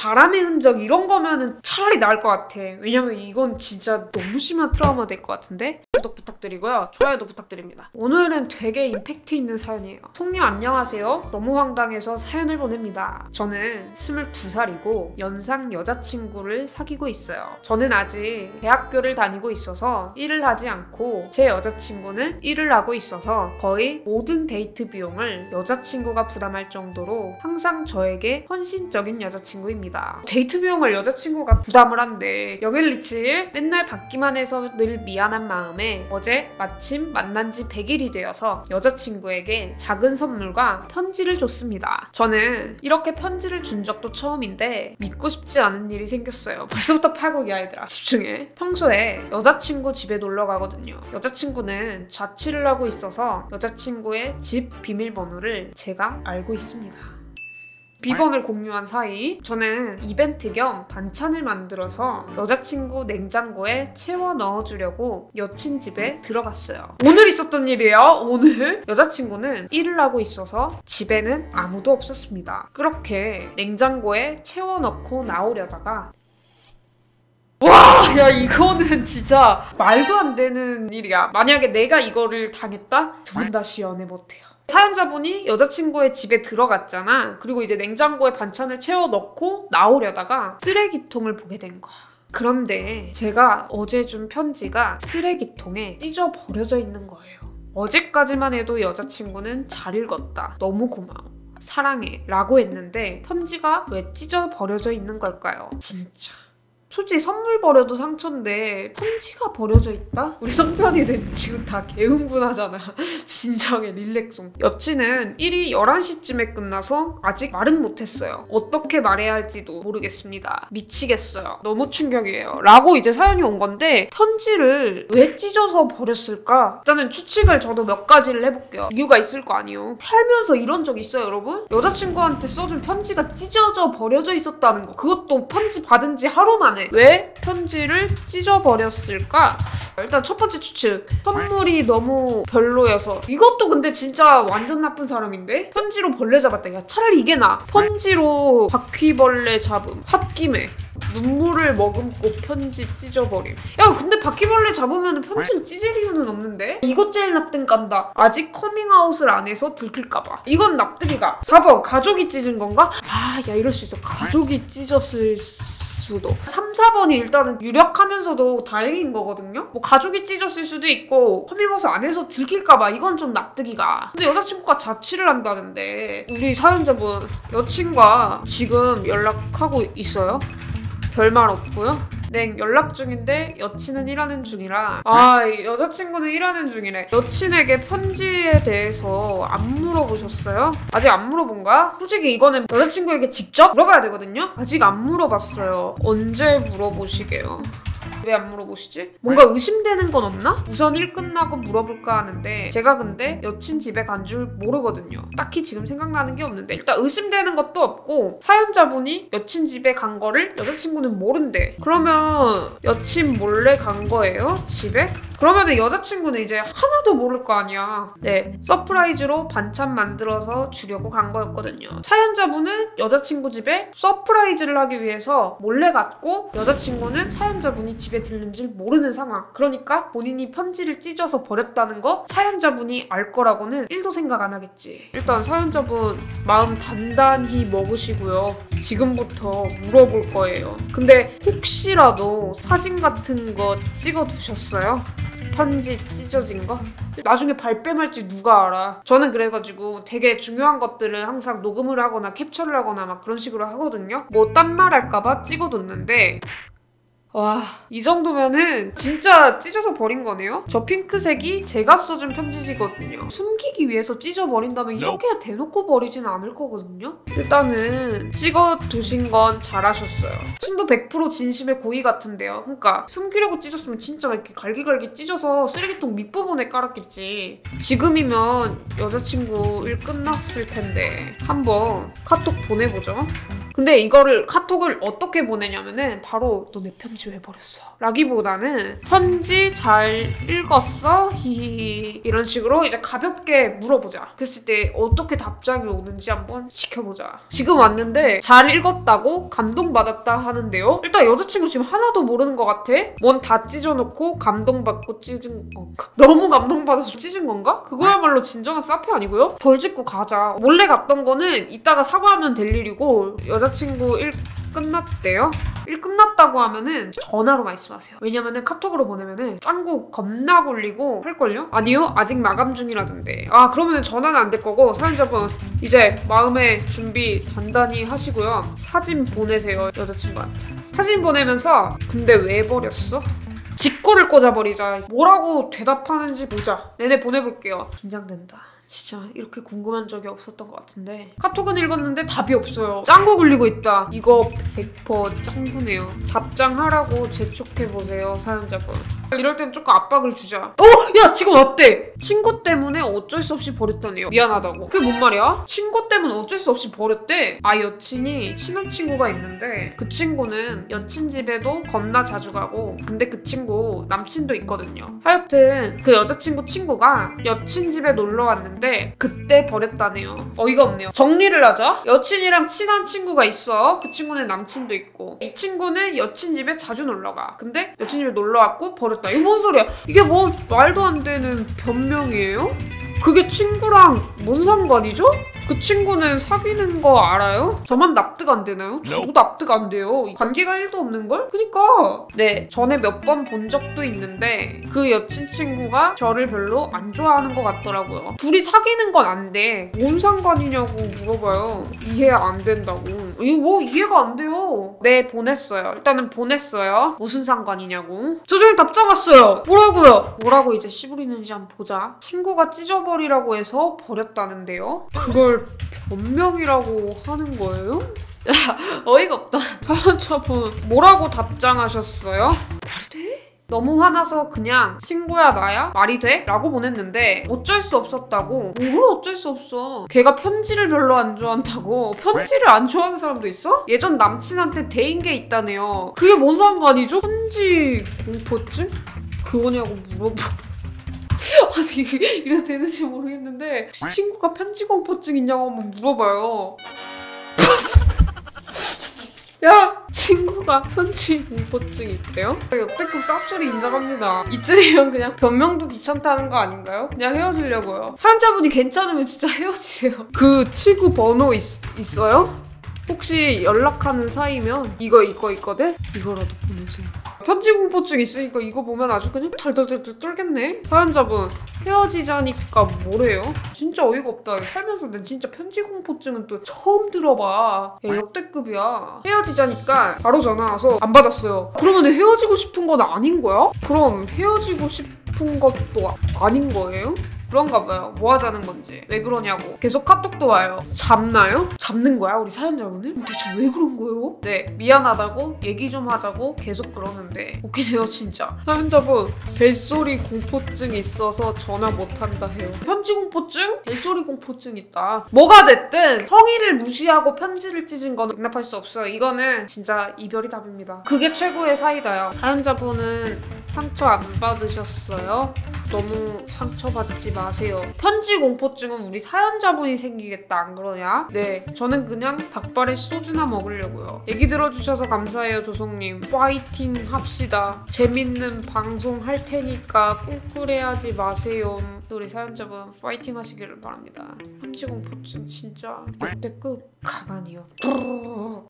바람의 흔적 이런 거면은 차라리 나을 것 같아. 왜냐면 이건 진짜 너무 심한 트라우마 될 것 같은데? 구독 부탁드리고요. 좋아요도 부탁드립니다. 오늘은 되게 임팩트 있는 사연이에요. 송님 안녕하세요. 너무 황당해서 사연을 보냅니다. 저는 22살이고 연상 여자친구를 사귀고 있어요. 저는 아직 대학교를 다니고 있어서 일을 하지 않고 제 여자친구는 일을 하고 있어서 거의 모든 데이트 비용을 여자친구가 부담할 정도로 항상 저에게 헌신적인 여자친구입니다. 데이트 비용을 여자친구가 부담을 한대. 여길리치 맨날 받기만 해서 늘 미안한 마음에 어제 마침 만난 지 100일이 되어서 여자친구에게 작은 선물과 편지를 줬습니다. 저는 이렇게 편지를 준 적도 처음인데 믿고 싶지 않은 일이 생겼어요. 벌써부터 파국이야 얘들아. 집중해. 평소에 여자친구 집에 놀러 가거든요. 여자친구는 자취를 하고 있어서 여자친구의 집 비밀번호를 제가 알고 있습니다. 비번을 공유한 사이 저는 이벤트 겸 반찬을 만들어서 여자친구 냉장고에 채워 넣어주려고 여친 집에 들어갔어요. 오늘 있었던 일이에요. 오늘 여자친구는 일을 하고 있어서 집에는 아무도 없었습니다. 그렇게 냉장고에 채워 넣고 나오려다가 와, 야 이거는 진짜 말도 안 되는 일이야. 만약에 내가 이거를 당했다? 저는 다시 연애 못해요. 사연자분이 여자친구의 집에 들어갔잖아. 그리고 이제 냉장고에 반찬을 채워 넣고 나오려다가 쓰레기통을 보게 된 거야. 그런데 제가 어제 준 편지가 쓰레기통에 찢어 버려져 있는 거예요. 어제까지만 해도 여자친구는 잘 읽었다. 너무 고마워. 사랑해. 라고 했는데 편지가 왜 찢어 버려져 있는 걸까요? 진짜. 솔직히 선물 버려도 상처인데 편지가 버려져 있다? 우리 성편이는 지금 다 개흥분하잖아. 진정해, 릴렉송. 여친은 일이 11시쯤에 끝나서 아직 말은 못했어요. 어떻게 말해야 할지도 모르겠습니다. 미치겠어요. 너무 충격이에요. 라고 이제 사연이 온 건데 편지를 왜 찢어서 버렸을까? 일단은 추측을 저도 몇 가지를 해볼게요. 이유가 있을 거 아니에요. 살면서 이런 적 있어요, 여러분? 여자친구한테 써준 편지가 찢어져 버려져 있었다는 거. 그것도 편지 받은 지 하루 만에. 왜 편지를 찢어버렸을까? 일단 첫 번째 추측. 선물이 너무 별로여서. 이것도 근데 진짜 완전 나쁜 사람인데? 편지로 벌레 잡았다. 야 차라리 이게 나아. 편지로 바퀴벌레 잡음. 홧김에 눈물을 머금고 편지 찢어버림. 야 근데 바퀴벌레 잡으면 편지는 찢을 이유는 없는데? 이것 제일 납득 간다. 아직 커밍아웃을 안 해서 들킬까봐. 이건 납득이 가. 4번 가족이 찢은 건가? 아 야 이럴 수 있어. 가족이 찢었을 수도. 3, 4번이 일단은 유력하면서도 다행인 거거든요? 뭐 가족이 찢었을 수도 있고 커밍아웃 안 해서 들킬까봐 이건 좀 납득이 가. 근데 여자친구가 자취를 한다는데 우리 사연자분 여친과 지금 연락하고 있어요? 별말 없고요? 네, 연락 중인데 여친은 일하는 중이라 여자친구는 일하는 중이래. 여친에게 편지에 대해서 안 물어보셨어요? 아직 안 물어본 거야? 솔직히 이거는 여자친구에게 직접 물어봐야 되거든요? 아직 안 물어봤어요. 언제 물어보시게요? 왜 안 물어보시지? 뭔가 의심되는 건 없나? 우선 일 끝나고 물어볼까 하는데 제가 근데 여친 집에 간 줄 모르거든요. 딱히 지금 생각나는 게 없는데 일단 의심되는 것도 없고 사연자분이 여친 집에 간 거를 여자친구는 모른대. 그러면 여친 몰래 간 거예요? 집에? 그러면 여자친구는 이제 하나도 모를 거 아니야. 네, 서프라이즈로 반찬 만들어서 주려고 간 거였거든요. 사연자분은 여자친구 집에 서프라이즈를 하기 위해서 몰래 갔고 여자친구는 사연자분이 집에 들른 줄 모르는 상황. 그러니까 본인이 편지를 찢어서 버렸다는 거 사연자분이 알 거라고는 1도 생각 안 하겠지. 일단 사연자분 마음 단단히 먹으시고요. 지금부터 물어볼 거예요. 근데 혹시라도 사진 같은 거 찍어 두셨어요? 편지 찢어진 거? 나중에 발뺌할지 누가 알아. 저는 그래가지고 되게 중요한 것들을 항상 녹음을 하거나 캡처를 하거나 막 그런 식으로 하거든요. 뭐 딴 말 할까봐 찍어뒀는데 와, 이 정도면은 진짜 찢어서 버린 거네요? 저 핑크색이 제가 써준 편지지거든요. 숨기기 위해서 찢어버린다면 이렇게 대놓고 버리진 않을 거거든요? 일단은 찍어두신 건 잘하셨어요. 순도 100% 진심의 고의 같은데요. 그러니까 숨기려고 찢었으면 진짜 이렇게 갈기갈기 찢어서 쓰레기통 밑부분에 깔았겠지. 지금이면 여자친구 일 끝났을 텐데 한번 카톡 보내보죠. 근데 이거를 카톡을 어떻게 보내냐면은 바로 너네 편지 왜 버렸어? 라기보다는 편지 잘 읽었어? 히히히 이런 식으로 이제 가볍게 물어보자. 그랬을 때 어떻게 답장이 오는지 한번 지켜보자. 지금 왔는데 잘 읽었다고 감동받았다 하는데요. 일단 여자친구 지금 하나도 모르는 것 같아. 뭔 다 찢어놓고 감동받고 찢은 건가? 너무 감동받아서 찢은 건가? 그거야말로 진정한 사페 아니고요? 덜 찢고 가자. 몰래 갔던 거는 이따가 사과하면 될 일이고 여자친구 일 끝났대요? 일 끝났다고 하면은 전화로 말씀하세요. 왜냐면은 카톡으로 보내면은 짱구 겁나 굴리고 할걸요? 아니요? 아직 마감 중이라던데. 아 그러면은 전화는 안 될 거고 사연자분 이제 마음의 준비 단단히 하시고요. 사진 보내세요 여자친구한테. 사진 보내면서 근데 왜 버렸어? 직구를 꽂아버리자. 뭐라고 대답하는지 보자. 내내 보내볼게요. 긴장된다. 진짜 이렇게 궁금한 적이 없었던 것 같은데 카톡은 읽었는데 답이 없어요. 짱구 굴리고 있다. 이거 100% 짱구네요. 답장하라고 재촉해보세요 사연자분. 이럴 땐 조금 압박을 주자. 야 지금 어때? 친구 때문에 어쩔 수 없이 버렸다네요. 미안하다고. 그게 뭔 말이야? 친구 때문에 어쩔 수 없이 버렸대. 아 여친이 친한 친구가 있는데 그 친구는 여친 집에도 겁나 자주 가고 근데 그 친구 남친도 있거든요. 하여튼 그 여자친구 친구가 여친 집에 놀러 왔는데 그때 버렸다네요. 어이가 없네요. 정리를 하자. 여친이랑 친한 친구가 있어. 그 친구는 남친도 있고 이 친구는 여친 집에 자주 놀러가. 근데 여친 집에 놀러 왔고 버렸다. 이게 뭔 소리야? 이게 뭐 말도 안 되는 변명이에요? 그게 친구랑 뭔 상관이죠? 그 친구는 사귀는 거 알아요? 저만 납득 안 되나요? 저도 납득 안 돼요. 관계가 1도 없는걸? 그니까 네 전에 몇 번 본 적도 있는데 그 여친 친구가 저를 별로 안 좋아하는 것 같더라고요. 둘이 사귀는 건 안 돼. 뭔 상관이냐고 물어봐요. 이해 안 된다고. 이거 뭐 이해가 안 돼요. 네 보냈어요. 일단은 보냈어요. 무슨 상관이냐고. 조정이 답장 왔어요. 뭐라고요? 뭐라고 이제 씨부리는지 한번 보자. 친구가 찢어버리라고 해서 버렸다는데요. 그걸 변명이라고 하는 거예요? 어이가 없다. 사연자분 뭐라고 답장하셨어요? 말이 돼? 너무 화나서 그냥 친구야 나야? 말이 돼? 라고 보냈는데 어쩔 수 없었다고. 뭘 어쩔 수 없어. 걔가 편지를 별로 안 좋아한다고. 편지를 안 좋아하는 사람도 있어? 예전 남친한테 대인 게 있다네요. 그게 뭔 상관이죠? 편지 공포증? 그거냐고 물어봐. 아니 이래도 되는지 모르겠는데 혹시 친구가 편지 공포증 있냐고 한번 물어봐요. 야! 친구가 편지 공포증 있대요? 역대급 짭소리 인정합니다. 이쯤이면 그냥 변명도 귀찮다는 거 아닌가요? 그냥 헤어지려고요. 사연자분이 괜찮으면 진짜 헤어지세요. 그 친구 번호 있어요? 혹시 연락하는 사이면 이거 있거든? 이거라도 보내세요. 편지 공포증 있으니까 이거 보면 아주 그냥 덜덜덜 떨겠네? 사연자분 헤어지자니까 뭐래요? 진짜 어이가 없다. 살면서 난 진짜 편지 공포증은 또 처음 들어봐. 야, 역대급이야. 헤어지자니까 바로 전화 와서 안 받았어요. 그러면 헤어지고 싶은 건 아닌 거야? 그럼 헤어지고 싶은 것도 아닌 거예요? 그런가 봐요. 뭐 하자는 건지. 왜 그러냐고. 계속 카톡도 와요. 잡나요? 잡는 거야 우리 사연자분은? 대체 왜 그런 거예요? 네 미안하다고 얘기 좀 하자고 계속 그러는데 웃기네요 진짜. 사연자분 벨소리 공포증 있어서 전화 못한다 해요. 편지 공포증? 벨소리 공포증 있다. 뭐가 됐든 성의를 무시하고 편지를 찢은 거는 용납할 수 없어요. 이거는 진짜 이별이 답입니다. 그게 최고의 사이다요. 사연자분은 상처 안 받으셨어요? 너무 상처받지 마세요. 편지 공포증은 우리 사연자분이 생기겠다 안 그러냐? 네 저는 그냥 닭발에 소주나 먹으려고요. 얘기 들어주셔서 감사해요 조송님. 파이팅 합시다. 재밌는 방송 할 테니까 꿀꿀해하지 마세요. 우리 사연자분 파이팅 하시기를 바랍니다. 편지 공포증 진짜 역대급 가관이요.